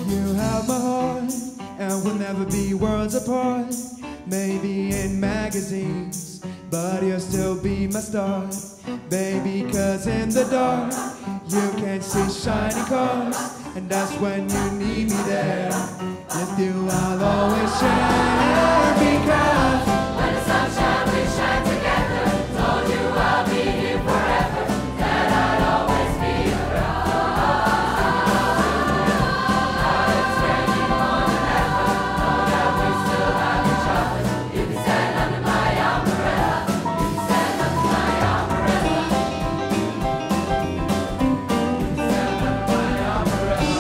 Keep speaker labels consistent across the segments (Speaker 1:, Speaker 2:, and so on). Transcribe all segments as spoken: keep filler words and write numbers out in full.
Speaker 1: You have my heart, and we'll never be worlds apart. Maybe in magazines, but you'll still be my star. Baby, cause in the dark you can see shiny cars, and that's when you need me there. With you I'll always share, because
Speaker 2: when the sun shines we shine together. Told you I'll be here forever, that I'd always be around. It's raining more than ever, know that we still have each other. You can stand under my umbrella, you can stand under my umbrella. You can stand under my umbrella.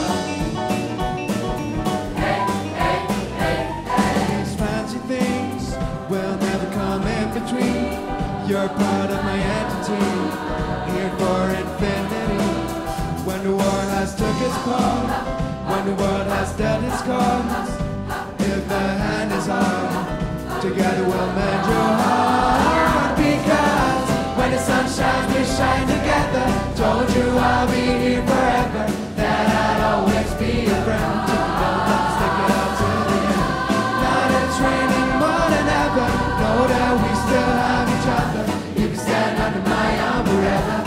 Speaker 2: Hey, hey, hey, hey.
Speaker 1: these fancy things will never come in between. You're part of my entity, here for infinity. When the war has took its part, when the world has dealt its cards, if the hand is hard, together we'll mend your heart. Because when the sun shines, we shine together. Told you I'll be here forever, that I'd always be a friend. Don't have to stick it out to the end. Now that it's raining more than ever, know that we still have each other. You can stand under my umbrella.